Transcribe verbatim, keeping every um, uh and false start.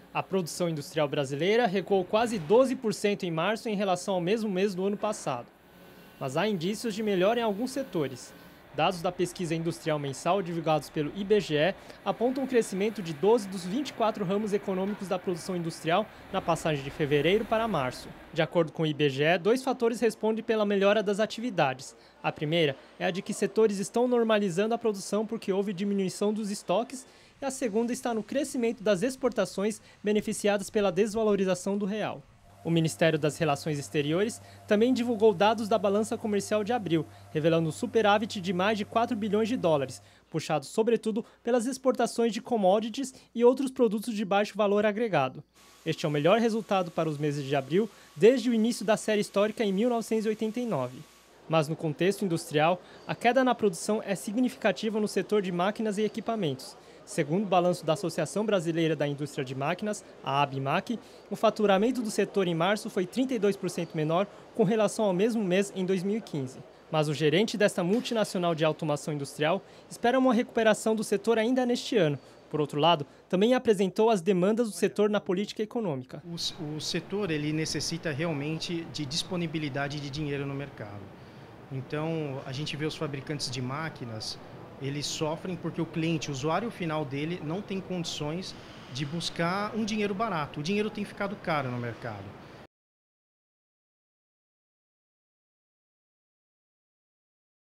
A produção industrial brasileira recuou quase doze por cento em março em relação ao mesmo mês do ano passado. Mas há indícios de melhora em alguns setores. Dados da pesquisa industrial mensal divulgados pelo I B G E apontam um crescimento de doze dos vinte e quatro ramos econômicos da produção industrial na passagem de fevereiro para março. De acordo com o I B G E, dois fatores respondem pela melhora das atividades. A primeira é a de que setores estão normalizando a produção porque houve diminuição dos estoques, e a segunda está no crescimento das exportações beneficiadas pela desvalorização do real. O Ministério das Relações Exteriores também divulgou dados da balança comercial de abril, revelando um superávit de mais de quatro bilhões de dólares, puxado sobretudo pelas exportações de commodities e outros produtos de baixo valor agregado. Este é o melhor resultado para os meses de abril desde o início da série histórica em mil novecentos e oitenta e nove. Mas no contexto industrial, a queda na produção é significativa no setor de máquinas e equipamentos. Segundo o balanço da Associação Brasileira da Indústria de Máquinas, a ABMAQ, o faturamento do setor em março foi trinta e dois por cento menor com relação ao mesmo mês em dois mil e quinze. Mas o gerente desta multinacional de automação industrial espera uma recuperação do setor ainda neste ano. Por outro lado, também apresentou as demandas do setor na política econômica. O, o setor ele necessita realmente de disponibilidade de dinheiro no mercado. Então, a gente vê os fabricantes de máquinas, eles sofrem porque o cliente, o usuário final dele, não tem condições de buscar um dinheiro barato. O dinheiro tem ficado caro no mercado.